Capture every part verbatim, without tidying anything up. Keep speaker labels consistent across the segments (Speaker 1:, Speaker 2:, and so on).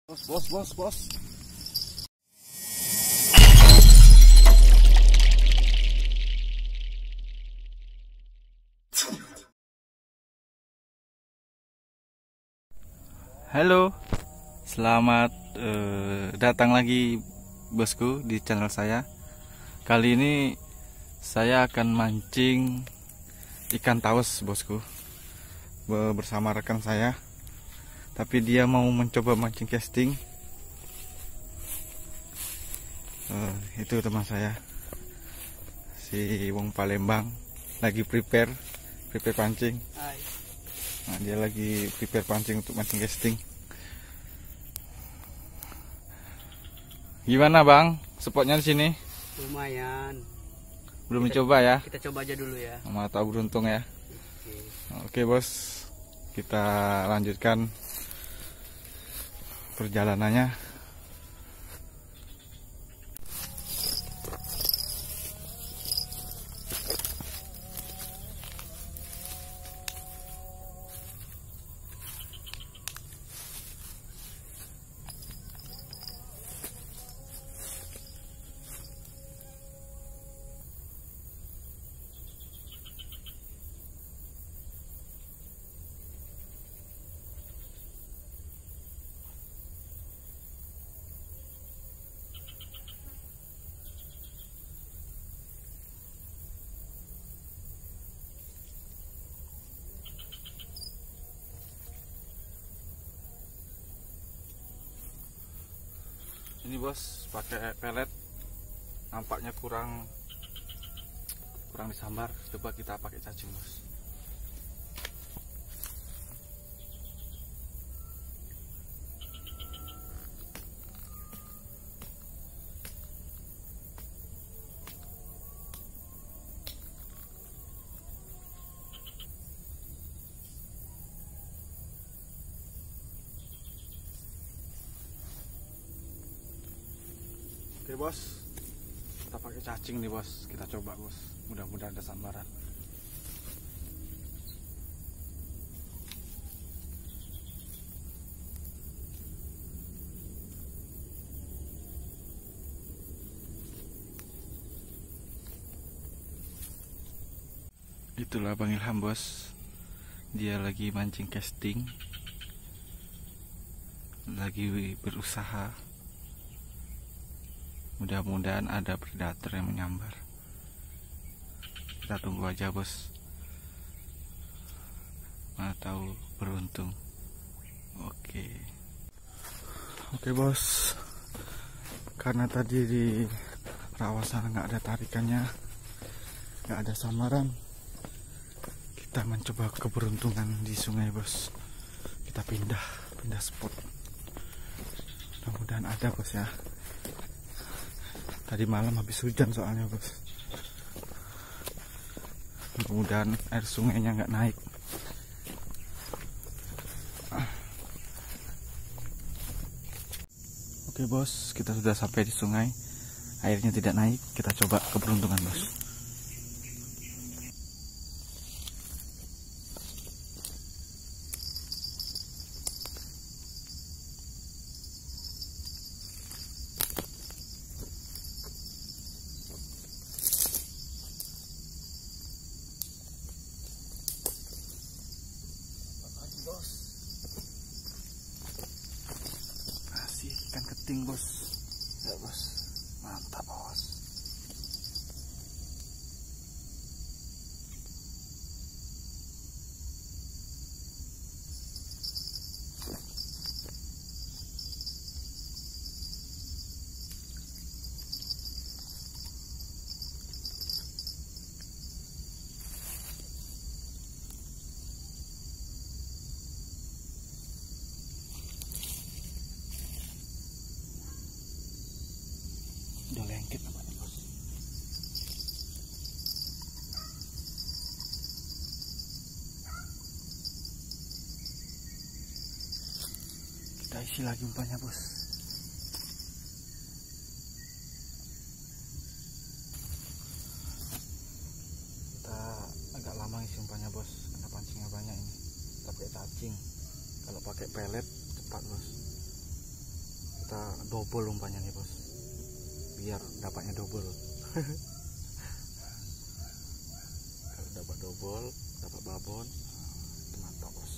Speaker 1: Bos, bos, bos, bos. Halo, selamat uh, datang lagi bosku di channel saya. Kali ini saya akan mancing ikan taus bosku bersama rekan saya. Tapi dia mau mencoba mancing casting. uh, Itu teman saya, si Wong Palembang, lagi prepare Prepare pancing.
Speaker 2: Hai.
Speaker 1: Nah, dia lagi prepare pancing untuk mancing casting. Gimana bang, spotnya di sini?
Speaker 2: Lumayan.
Speaker 1: Belum
Speaker 2: Kita-
Speaker 1: mencoba ya?
Speaker 2: Kita coba aja dulu ya.
Speaker 1: Mau tahu beruntung ya.
Speaker 2: Oke.
Speaker 1: Oke bos, kita lanjutkan perjalanannya. Ini bos pakai pelet, nampaknya kurang kurang disambar. Coba kita pakai cacing bos. Oke bos, kita pakai cacing nih bos, kita coba bos, mudah-mudahan ada sambaran. Itulah Bang Ilham bos, dia lagi mancing casting, lagi berusaha. Mudah-mudahan ada predator yang menyambar. Kita tunggu aja bos, mana tahu beruntung. Oke Oke bos, karena tadi di rawasan nggak ada tarikannya, nggak ada samaran, kita mencoba keberuntungan di sungai bos. Kita pindah pindah spot, mudah-mudahan ada bos ya. Tadi malam habis hujan soalnya bos. Mudah-mudahan air sungainya nggak naik. Oke bos, kita sudah sampai di sungai. Airnya tidak naik. Kita coba keberuntungan bos. Masih ikan keting bos. Ya bos, mantap bos. Udah lengket namanya bos. Kita isi lagi umpannya bos. Kita agak lama isi umpannya bos, karena pancingnya banyak ini. Kita pakai cacing. Kalau pakai pelet cepat bos. kita double umpannya nih bos, biar dapatnya double. Kalau dapat double, dapat babon, itu mantap bos.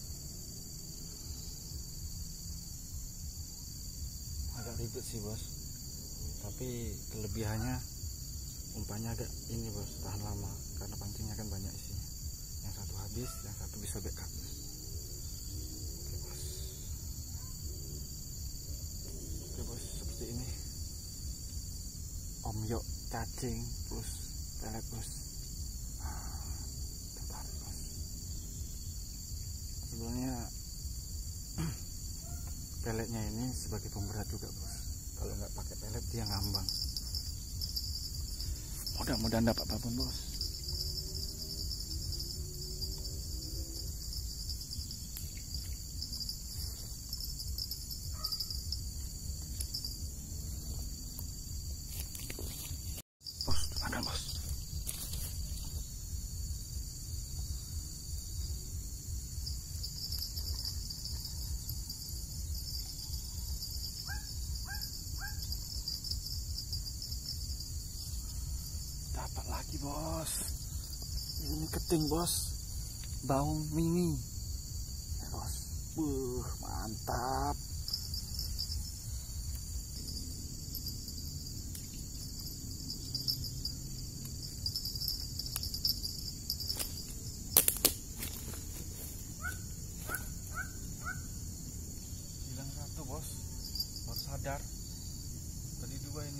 Speaker 1: Agak ribet sih bos, tapi kelebihannya umpannya agak ini bos, tahan lama karena pancingnya kan banyak isinya. Yang satu habis, yang satu bisa backup. Oke bos, oke bos, seperti ini Om Yok cacing plus pelet bos. Ah, tertarik bos. Sebenarnya peletnya ini sebagai pemberat juga bos. Kalau nggak pakai pelet dia ngambang. Mudah-mudahan dapat babon bos. Bos, makan bos. Dapat lagi bos, ini keting bos, baung mini ya bos. Buh, mantap. Hilang satu bos, baru sadar. Tadi dua ini.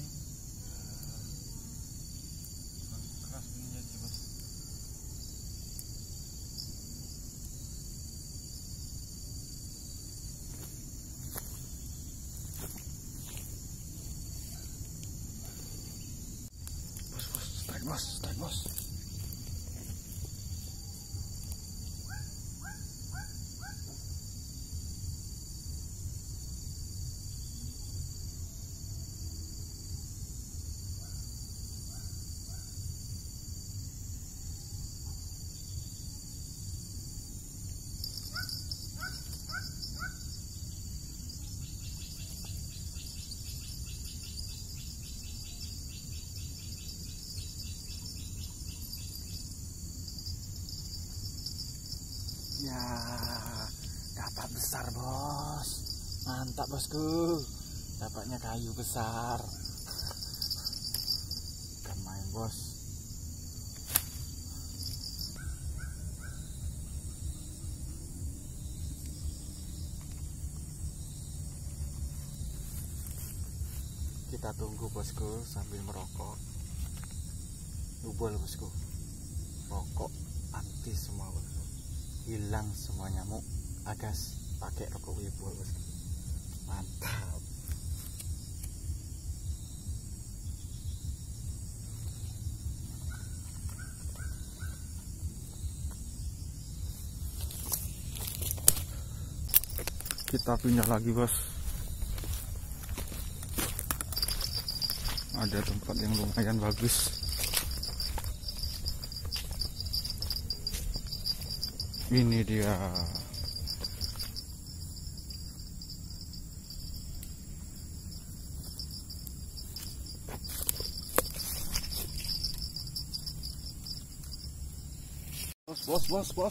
Speaker 1: Bos, strike bos. Ya, dapat besar bos, mantap bosku, dapatnya kayu besar, bukan main bos. Kita tunggu bosku sambil merokok. Double bosku, rokok anti semua bosku. Hilang semua nyamuk, agas pakai rokok Wibo bosku. Mantap. Kita pindah lagi bos. Ada tempat yang lumayan bagus. Ini dia. Bos, bos, bos, bos.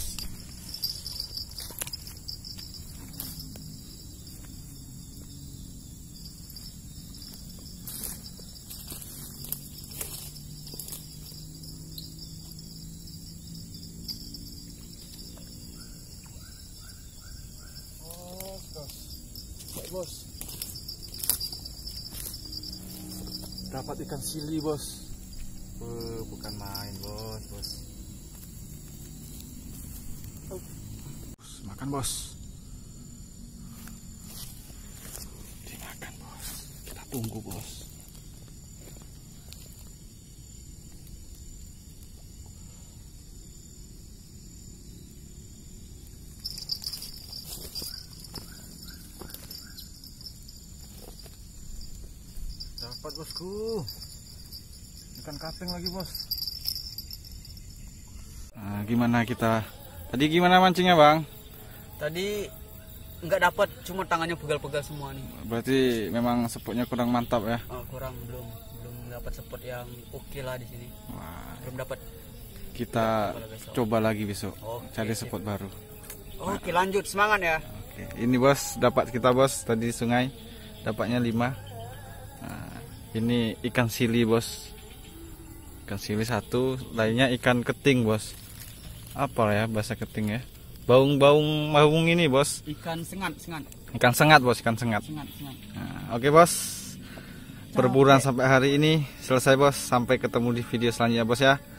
Speaker 1: Bos, dapat ikan sili bos. Uh, bukan main bos, bos. Oh. Bos, makan bos. Dimakan bos. Kita tunggu bos. Dapat bosku, ikan kaping lagi bos. Nah, gimana kita tadi, gimana mancingnya bang?
Speaker 2: Tadi nggak dapat, cuma tangannya pegal-pegal semua nih.
Speaker 1: Berarti memang spotnya kurang mantap ya.
Speaker 2: Oh, kurang belum belum dapat spot yang oke lah di sini.
Speaker 1: Wah,
Speaker 2: Belum dapat.
Speaker 1: kita
Speaker 2: Kalau besok.
Speaker 1: coba lagi besok.
Speaker 2: Oke,
Speaker 1: Cari
Speaker 2: sip.
Speaker 1: spot baru.
Speaker 2: Oke, lanjut semangat ya.
Speaker 1: Oke, ini bos dapat kita bos tadi di sungai dapatnya lima. Nah, ini ikan sili bos, ikan sili satu, lainnya ikan keting bos. Apa ya bahasa keting ya? Baung-baung baung ini bos.
Speaker 2: Ikan sengat, sengat,
Speaker 1: Ikan sengat bos, ikan sengat.
Speaker 2: sengat, sengat.
Speaker 1: Nah, oke bos, perburuan sampai hari ini selesai bos. Sampai ketemu di video selanjutnya bos ya.